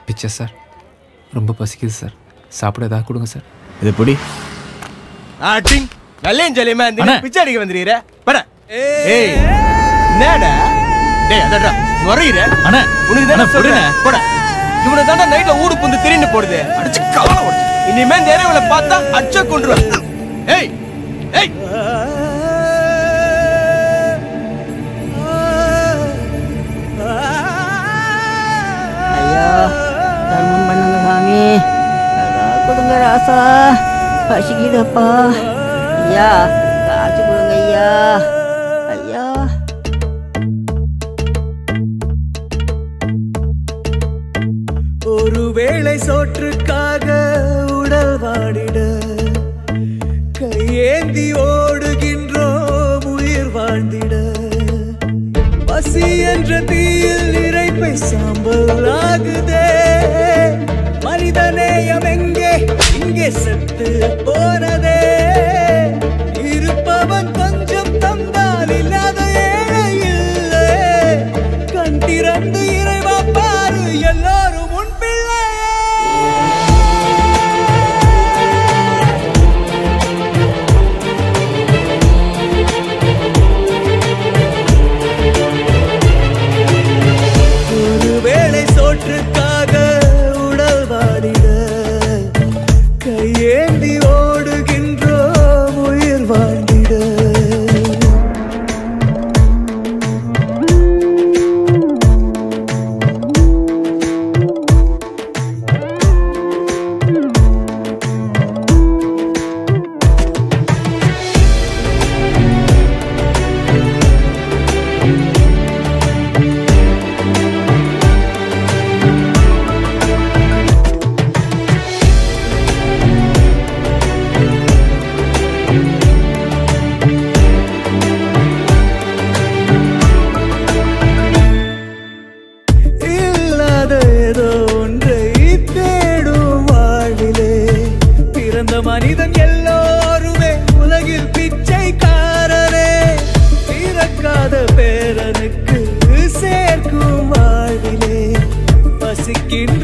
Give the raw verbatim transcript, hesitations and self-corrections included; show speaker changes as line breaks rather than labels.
பிச்சை சார், ரொம்ப பசிக்குது சார், சாப்பிட ஏதாவது கொடுங்க சார்.
இது பிடி.
ஆட்டிங் நல்லேன் ஜலியமா இந்த பிச்சை அடிக்க வந்துறீரே பட. ஏய் என்னடா டேய் அதடா வரையிற
அண்ணா
உனக்கு தான சொல்றேன் போடா. இவனை தாண்டா நைட்ல ஊடு புந்து திரின்னு போடுது, அடிச்சு கால ஓடு. இனிமே இந்த ஏரியாவுல பார்த்தா அடிச்சு கொன்றுவேன். ஏய் ஏய்
ஐயா தர்மம் பண்ணுங்க சாமி, கொடுங்க ராசா, பசிக்குதப்பா. ஐயா காசு கொடுங்க ஐயா. ஐயா
ஒருவேளை சோற்றுக்காக உடல் வாடிட கையேந்தி ஓடுகின்றோம் உயிர் வாழ்ந்திட. பசி என்ற தீயில் இறைப்பை சாம்பல் ஆகுதே. மனிதநேயம் எங்கே இங்கே செத்து போனதே. இருப்பவன் கொஞ்சம் தந்தால் இல்லாத ஏழை இல்லை. கண் திறந்து இறைவா பாரு எல்லாரும் உன் பிள்ளை. ஒருவேளை சோற்றுக்காக உடல் வாடிட கையேந்தி ஓடுகின்றோம் உயிர் வாழ்ந்திட. இல்லாத ஏதோ ஒன்றை தேடும் வாழ்விலே பிறந்த மனிதன் எல்லோருமே உலகில் பிச்சைக்காரரே. பிறக்காத பேரனுக்கு சேர்க்கும் வாழ்விலே பசிக்கின்ற